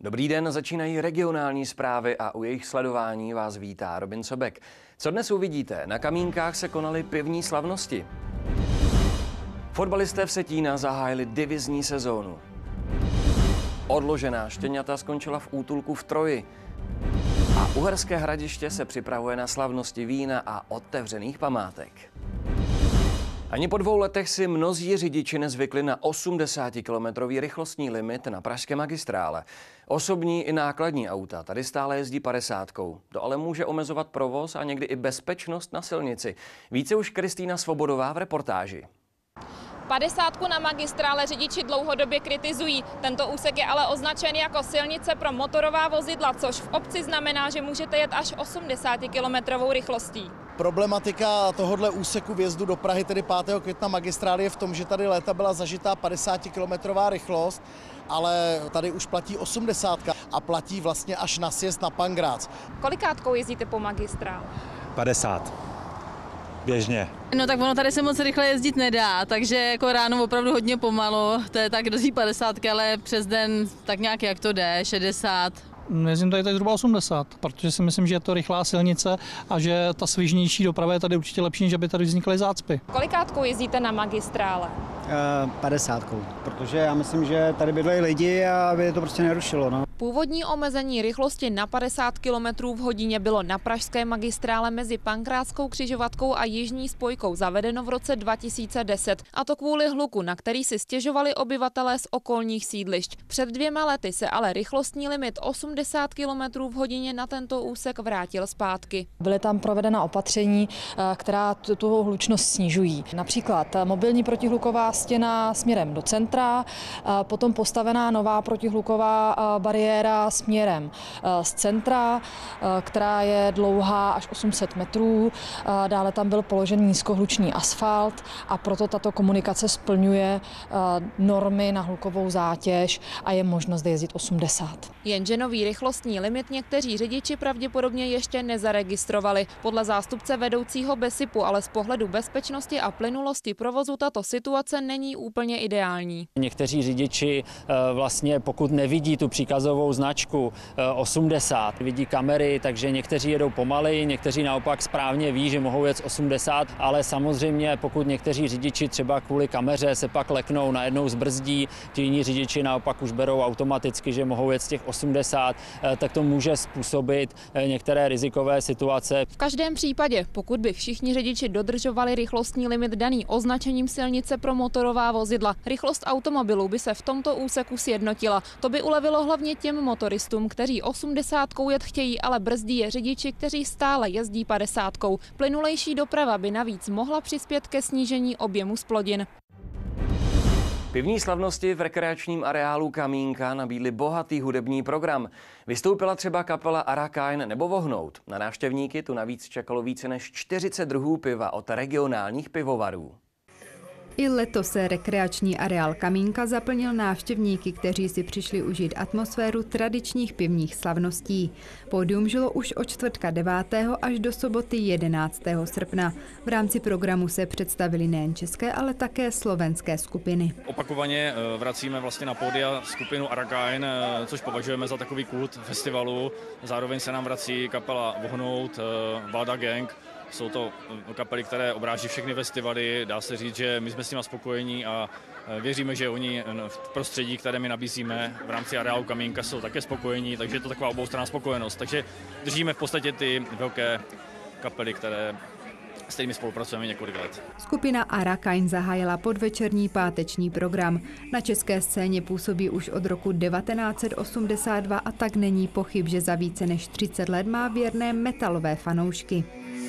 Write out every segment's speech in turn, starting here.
Dobrý den, začínají regionální zprávy a u jejich sledování vás vítá Robin Sobek. Co dnes uvidíte? Na Kamínkách se konaly pivní slavnosti. Fotbalisté Vsetína zahájili divizní sezónu. Odložená štěňata skončila v útulku v Troji. A Uherské Hradiště se připravuje na slavnosti vína a otevřených památek. Ani po 2 letech si mnozí řidiči nezvykli na 80-kilometrový rychlostní limit na pražské magistrále. Osobní i nákladní auta tady stále jezdí 50. To ale může omezovat provoz a někdy i bezpečnost na silnici. Více už Kristýna Svobodová v reportáži. 50 na magistrále řidiči dlouhodobě kritizují. Tento úsek je ale označen jako silnice pro motorová vozidla, což v obci znamená, že můžete jet až 80-kilometrovou rychlostí. Problematika tohohle úseku vjezdu do Prahy, tedy 5. května magistrály, je v tom, že tady léta byla zažitá 50-kilometrová rychlost, ale tady už platí 80 a platí vlastně až na sjezd na Pankrác. Kolikátkou jezdíte po magistrále? 50. Běžně. No tak ono tady se moc rychle jezdit nedá, takže jako ráno opravdu hodně pomalu, to je tak do 50, ale přes den tak nějak jak to jde, 60. Jezdím tady zhruba 80, protože si myslím, že je to rychlá silnice a že ta svižnější doprava je tady určitě lepší, než aby tady vznikaly zácpy. Kolikátkou jezdíte na magistrále? 50, protože já myslím, že tady bydlejí lidi a aby je to prostě nerušilo. No. Původní omezení rychlosti na 50 km v hodině bylo na pražské magistrále mezi Pankráckou křižovatkou a jižní spojkou zavedeno v roce 2010. A to kvůli hluku, na který si stěžovali obyvatelé z okolních sídlišť. Před 2 lety se ale rychlostní limit 80 km v hodině na tento úsek vrátil zpátky. Byly tam provedena opatření, která tu hlučnost snižují. Například mobilní protihluková stěna směrem do centra, potom postavená nová protihluková bariéra směrem z centra, která je dlouhá až 800 metrů. Dále tam byl položen nízkohlučný asfalt a proto tato komunikace splňuje normy na hlukovou zátěž a je možnost jezdit 80. Jenže nový rychlostní limit někteří řidiči pravděpodobně ještě nezaregistrovali. Podle zástupce vedoucího BESIPu ale z pohledu bezpečnosti a plynulosti provozu tato situace není úplně ideální. Někteří řidiči vlastně pokud nevidí tu příkazovou značku 80, vidí kamery, takže někteří jedou pomaleji, někteří naopak správně ví, že mohou jet 80, ale samozřejmě pokud někteří řidiči třeba kvůli kameře se pak leknou, najednou zbrzdí, ti jiní řidiči naopak už berou automaticky, že mohou jet z těch 80, tak to může způsobit některé rizikové situace. V každém případě, pokud by všichni řidiči dodržovali rychlostní limit daný označením silnice pro motorová vozidla, rychlost automobilů by se v tomto úseku sjednotila. To by ulevilo hlavně těm motoristům, kteří 80 jet chtějí, ale brzdí je řidiči, kteří stále jezdí 50. Plynulejší doprava by navíc mohla přispět ke snížení objemu zplodin. Pivní slavnosti v rekreačním areálu Kamínka nabídly bohatý hudební program. Vystoupila třeba kapela Arakain nebo Vohnout. Na návštěvníky tu navíc čekalo více než 40 druhů piva od regionálních pivovarů. I letos se rekreační areál Kamínka zaplnil návštěvníky, kteří si přišli užít atmosféru tradičních pivních slavností. Pódium žilo už od čtvrtka 9. až do soboty 11. srpna. V rámci programu se představili nejen české, ale také slovenské skupiny. Opakovaně vracíme vlastně na pódia skupinu Arakain, což považujeme za takový kult festivalu. Zároveň se nám vrací kapela Vohnout, Vláda Gang. Jsou to kapely, které obráží všechny festivaly. Dá se říct, že my jsme s nimi spokojení a věříme, že oni v prostředí, které my nabízíme v rámci areálu Kamínka, jsou také spokojení, takže je to taková oboustranná spokojenost. Takže držíme v podstatě ty velké kapely, s kterými spolupracujeme několik let. Skupina Arakain zahájila podvečerní páteční program. Na české scéně působí už od roku 1982 a tak není pochyb, že za více než 30 let má věrné metalové fanoušky.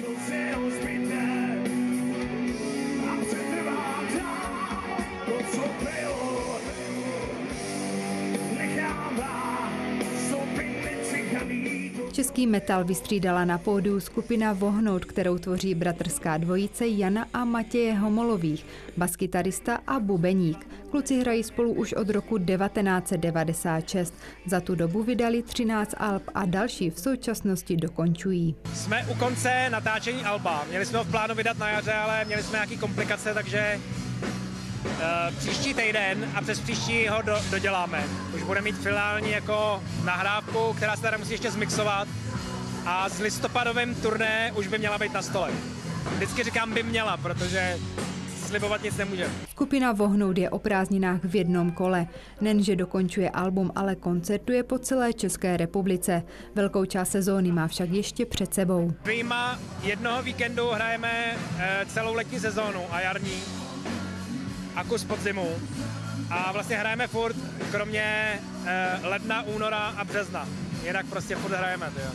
Český metal vystřídala na pódiu skupina Vohnout, kterou tvoří bratrská dvojice Jana a Matěje Homolových, baskytarista a bubeník. Kluci hrají spolu už od roku 1996. Za tu dobu vydali 13 alb a další v současnosti dokončují. Jsme u konce natáčení alba. Měli jsme ho v plánu vydat na jaře, ale měli jsme nějaké komplikace, takže Příští týden a přes příští ho doděláme. Už bude mít finální jako nahrávku, která se tady musí ještě zmixovat a s listopadovým turné už by měla být na stole. Vždycky říkám by měla, protože slibovat nic nemůže. Skupina Vohnout je o prázdninách v jednom kole. Nejenže dokončuje album, ale koncertuje po celé České republice. Velkou část sezóny má však ještě před sebou. Vyjma jednoho víkendu hrajeme celou letní sezónu a jarní a kus podzimu. A vlastně hrajeme furt, kromě ledna, února a března. Jinak prostě furt hrajeme. Tyjo.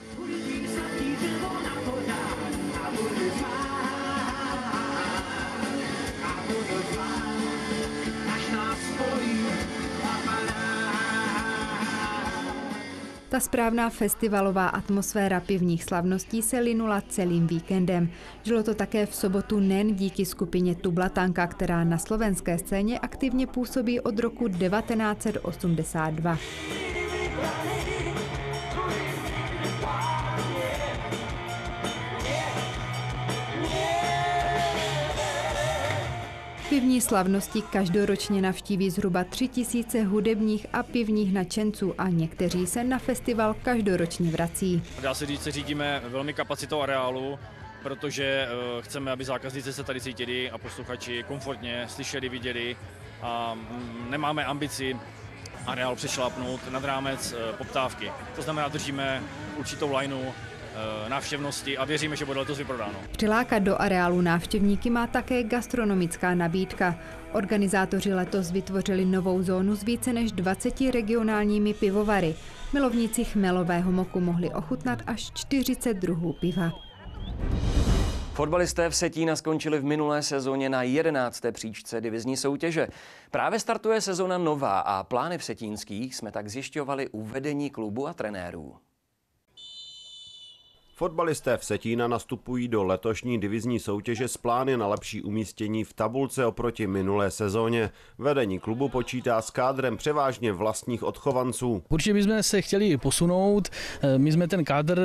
Ta správná festivalová atmosféra pivních slavností se linula celým víkendem. Žilo to také v sobotu nejen díky skupině Tublatanka, která na slovenské scéně aktivně působí od roku 1982. Pivní slavnosti každoročně navštíví zhruba 3000 hudebních a pivních nadšenců a někteří se na festival každoročně vrací. Dá se říct, že řídíme velmi kapacitou areálu, protože chceme, aby zákazníci se tady cítili a posluchači komfortně slyšeli, viděli a nemáme ambici areál přešlápnout nad rámec poptávky. To znamená, držíme určitou lineu návštěvnosti a věříme, že bude letos vyprodáno. Přilákat do areálu návštěvníky má také gastronomická nabídka. Organizátoři letos vytvořili novou zónu s více než 20 regionálními pivovary. Milovníci chmelového moku mohli ochutnat až 40 druhů piva. Fotbalisté Vsetína skončili v minulé sezóně na 11. příčce divizní soutěže. Právě startuje sezona nová a plány vsetínských jsme tak zjišťovali u vedení klubu a trenérů. Fotbalisté Vsetína nastupují do letošní divizní soutěže s plány na lepší umístění v tabulce oproti minulé sezóně. Vedení klubu počítá s kádrem převážně vlastních odchovanců. Určitě bychom se chtěli posunout, my jsme ten kádr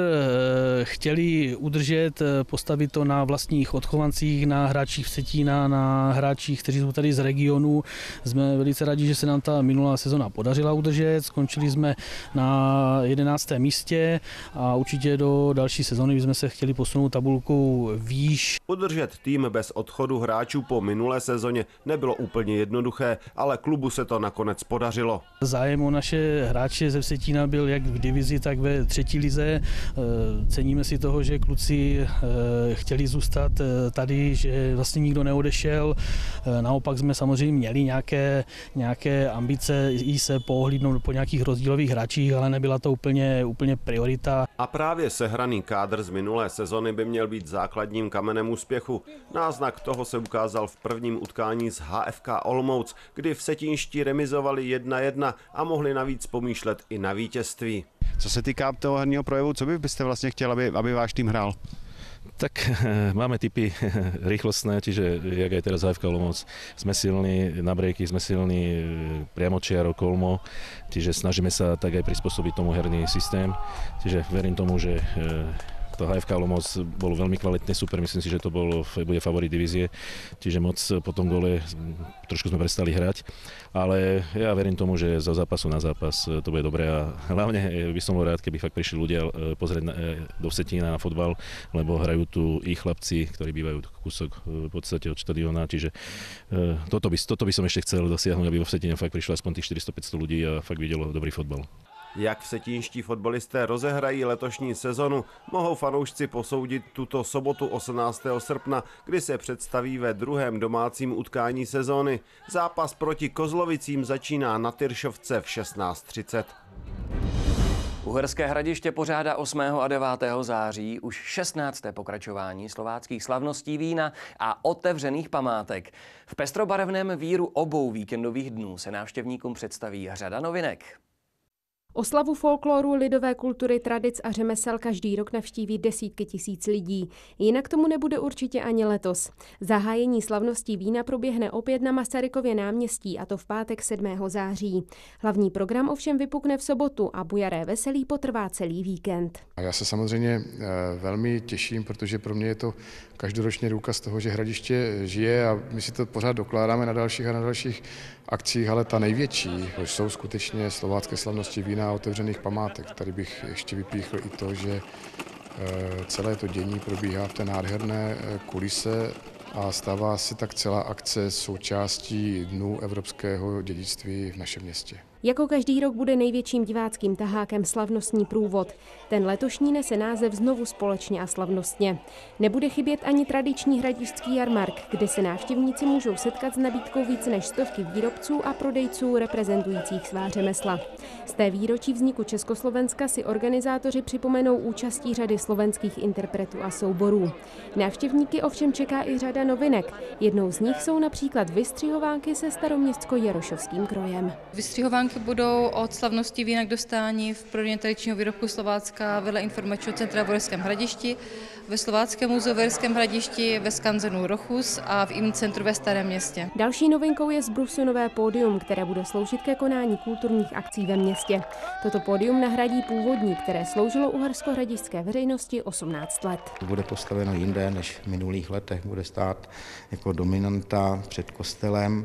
chtěli udržet, postavit to na vlastních odchovancích, na hráčích Vsetína, na hráčích, kteří jsou tady z regionu. Jsme velice rádi, že se nám ta minulá sezona podařila udržet, skončili jsme na 11. místě a určitě do další sezóny bychom se chtěli posunout tabulkou výš. Udržet tým bez odchodu hráčů po minulé sezóně nebylo úplně jednoduché, ale klubu se to nakonec podařilo. Zájem o naše hráče ze Vsetína byl jak v divizi, tak ve třetí lize. Ceníme si toho, že kluci chtěli zůstat tady, že vlastně nikdo neodešel. Naopak jsme samozřejmě měli nějaké ambice i se pohlídnout po nějakých rozdílových hráčích, ale nebyla to úplně priorita. A právě sehraný kádr z minulé sezony by měl být základním kamenem úspěchu. Náznak toho se ukázal v prvním utkání s HFK Olomouc, kdy vsetínští remizovali 1-1 a mohli navíc pomýšlet i na vítězství. Co se týká toho herního projevu, co byste vlastně chtěl, aby váš tým hrál? Tak máme typy rýchlostné, čiže jak aj teraz HFK Olomouc, sme silní na breaky, sme silní priamočiaro, kolmo, čiže snažíme sa tak aj prispôsobiť tomu herný systém, čiže verím tomu, že to HFK Olomouc bol veľmi kvalitný super, myslím si, že to bude favorit divízie, čiže moc po tom gole trošku sme prestali hrať, ale ja verím tomu, že zo zápasu na zápas to bude dobré a hlavne by som bol rád, keby fakt prišli ľudia pozrieť do Vsetína na fotbal, lebo hrajú tu i chlapci, ktorí bývajú kúsok v podstate od štadióna, čiže toto by som ešte chcel dosiahnuť, aby vo Vsetíne fakt prišlo aspoň tých 400-500 ľudí a fakt videlo dobrý fotbal. Jak vsetínští fotbalisté rozehrají letošní sezonu, mohou fanoušci posoudit tuto sobotu 18. srpna, kdy se představí ve druhém domácím utkání sezóny. Zápas proti Kozlovicím začíná na Tyršovce v 16:30. Uherské Hradiště pořádá 8. a 9. září už 16. pokračování slováckých slavností vína a otevřených památek. V pestrobarevném víru obou víkendových dnů se návštěvníkům představí řada novinek. Oslavu folkloru, lidové kultury, tradic a řemesel každý rok navštíví desítky tisíc lidí. Jinak tomu nebude určitě ani letos. Zahájení slavností vína proběhne opět na Masarykově náměstí, a to v pátek 7. září. Hlavní program ovšem vypukne v sobotu a bujaré veselí potrvá celý víkend. A já se samozřejmě velmi těším, protože pro mě je to každoročně důkaz toho, že Hradiště žije, a my si to pořád dokládáme na dalších a na dalších akcích, ale ta největší jsou skutečně slovácké slavnosti vína a otevřených památek. Tady bych ještě vypíchl i to, že celé to dění probíhá v té nádherné kulise a stává se tak celá akce součástí Dnů evropského dědictví v našem městě. Jako každý rok bude největším diváckým tahákem slavnostní průvod. Ten letošní nese název Znovu společně a slavnostně. Nebude chybět ani tradiční hradišťský jarmark, kde se návštěvníci můžou setkat s nabídkou více než stovky výrobců a prodejců reprezentujících svá řemesla. Z té výročí vzniku Československa si organizátoři připomenou účastí řady slovenských interpretů a souborů. Návštěvníky ovšem čeká i řada novinek. Jednou z nich jsou například vystřihovánky se staroměstsko-jerošovským krojem. Vystřihovánky budou od slavnosti vína k dostání v prodejně tradičního výrobku Slovácka vedle informačního centra v Uherském Hradišti, ve Slováckém muzeu v Uherském Hradišti, ve skanzenu Rochus a v IM centru ve Starém Městě. Další novinkou je zbrusunové pódium, které bude sloužit ke konání kulturních akcí ve městě. Toto pódium nahradí původní, které sloužilo uherskohradišťské veřejnosti 18 let. Bude postaveno jinde než v minulých letech, bude stát jako dominanta před kostelem.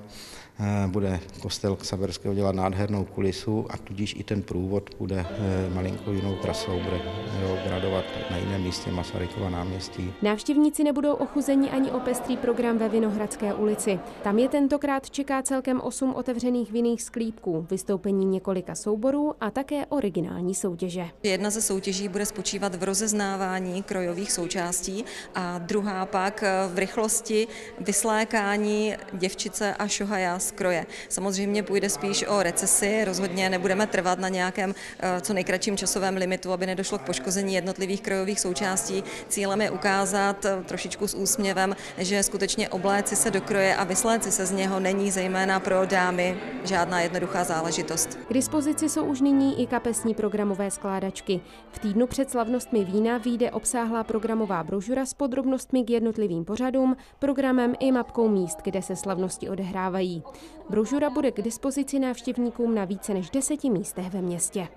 Bude kostel Ksaverského dělat nádhernou kulisu a tudíž i ten průvod bude malinkou jinou trasou, bude gradovat na jiném místě Masarykova náměstí. Návštěvníci nebudou ochuzeni ani o pestrý program ve Vinohradské ulici. Tam je tentokrát čeká celkem 8 otevřených vinných sklípků, vystoupení několika souborů a také originální soutěže. Jedna ze soutěží bude spočívat v rozeznávání krojových součástí a druhá pak v rychlosti vyslékání děvčice a šohaja z kroje. Samozřejmě půjde spíš o recesi, rozhodně nebudeme trvat na nějakém co nejkratším časovém limitu, aby nedošlo k poškození jednotlivých krojových součástí. Cílem je ukázat trošičku s úsměvem, že skutečně obléci se do kroje a vysléci se z něho není zejména pro dámy žádná jednoduchá záležitost. K dispozici jsou už nyní i kapesní programové skládačky. V týdnu před slavnostmi vína vyjde obsáhlá programová brožura s podrobnostmi k jednotlivým pořadům, programem i mapkou míst, kde se slavnosti odehrávají. Brožura bude k dispozici návštěvníkům na více než 10 místech ve městě.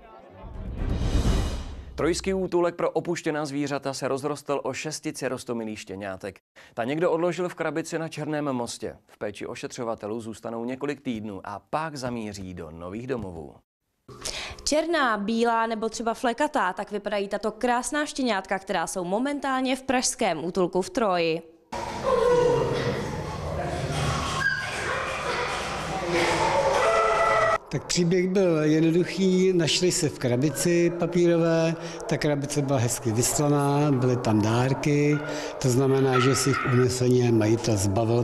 Trojský útulek pro opuštěná zvířata se rozrostl o 6 rostomilých štěňátek. Ta někdo odložil v krabici na Černém mostě. V péči ošetřovatelů zůstanou několik týdnů a pak zamíří do nových domovů. Černá, bílá nebo třeba flekatá, tak vypadají tato krásná štěňátka, která jsou momentálně v pražském útulku v Troji. Tak příběh byl jednoduchý, našli se v krabici papírové, ta krabice byla hezky vyslaná, byly tam dárky, to znamená, že si jich úmyslně majitel zbavil.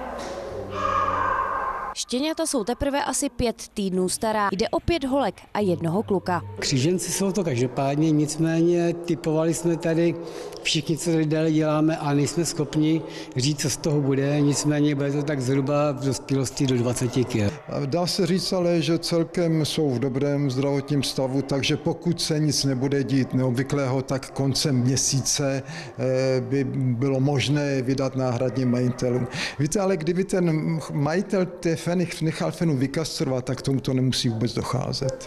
Štěňata jsou teprve asi 5 týdnů stará. Jde o 5 holek a jednoho kluka. Kříženci jsou to každopádně, nicméně typovali jsme tady všichni, co tady dále děláme, a nejsme schopni říct, co z toho bude, nicméně bude to tak zhruba v dospělosti do 20 kg. Dá se říct ale, že celkem jsou v dobrém zdravotním stavu, takže pokud se nic nebude dít neobvyklého, tak koncem měsíce by bylo možné vydat náhradním majitelům. Víte, ale kdyby ten majitel té feny nechal fenu vykastrovat, tak tomu to nemusí vůbec docházet.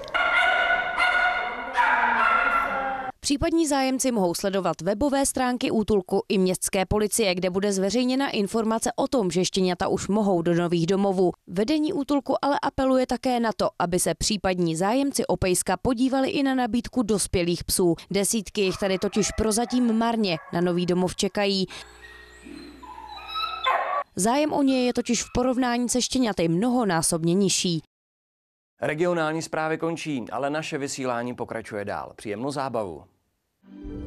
Případní zájemci mohou sledovat webové stránky útulku i městské policie, kde bude zveřejněna informace o tom, že štěňata už mohou do nových domovů. Vedení útulku ale apeluje také na to, aby se případní zájemci o pejska podívali i na nabídku dospělých psů. Desítky jich tady totiž prozatím marně na nový domov čekají. Zájem o ně je totiž v porovnání se štěňaty mnohonásobně nižší. Regionální zprávy končí, ale naše vysílání pokračuje dál. Příjemnou zábavu.